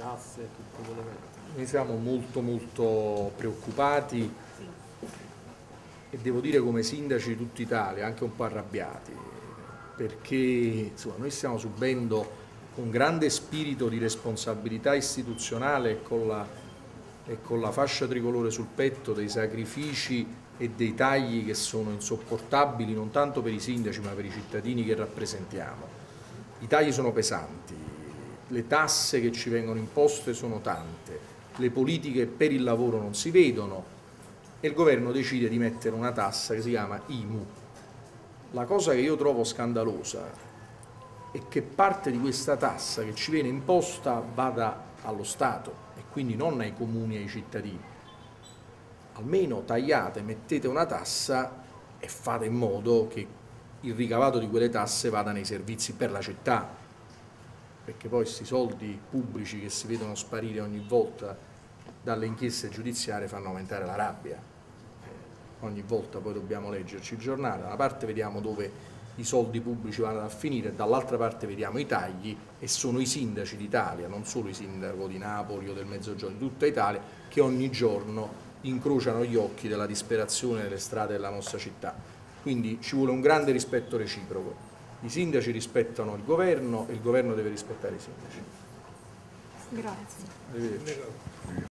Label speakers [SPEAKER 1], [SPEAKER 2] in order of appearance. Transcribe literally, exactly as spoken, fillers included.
[SPEAKER 1] tasse, tutto quello che...
[SPEAKER 2] Noi siamo molto molto preoccupati e devo dire come sindaci di tutta Italia anche un po' arrabbiati, perché insomma, noi stiamo subendo con grande spirito di responsabilità istituzionale e con la, e con la fascia tricolore sul petto dei sacrifici e dei tagli che sono insopportabili non tanto per i sindaci ma per i cittadini che rappresentiamo. I tagli sono pesanti, le tasse che ci vengono imposte sono tante, le politiche per il lavoro non si vedono e il governo decide di mettere una tassa che si chiama I M U. La cosa che io trovo scandalosa è che parte di questa tassa che ci viene imposta vada allo Stato e quindi non ai comuni e ai cittadini. Almeno tagliate, mettete una tassa e fate in modo che il ricavato di quelle tasse vada nei servizi per la città, perché poi questi soldi pubblici che si vedono sparire ogni volta dalle inchieste giudiziarie fanno aumentare la rabbia. Eh, ogni volta poi dobbiamo leggerci il giornale, da una parte vediamo dove i soldi pubblici vanno a finire, dall'altra parte vediamo i tagli e sono i sindaci d'Italia, non solo i sindaci di Napoli o del Mezzogiorno, di tutta Italia, che ogni giorno incrociano gli occhi della disperazione nelle strade della nostra città. Quindi ci vuole un grande rispetto reciproco. I sindaci rispettano il governo e il governo deve rispettare i sindaci.
[SPEAKER 3] Grazie.
[SPEAKER 2] Arrivederci.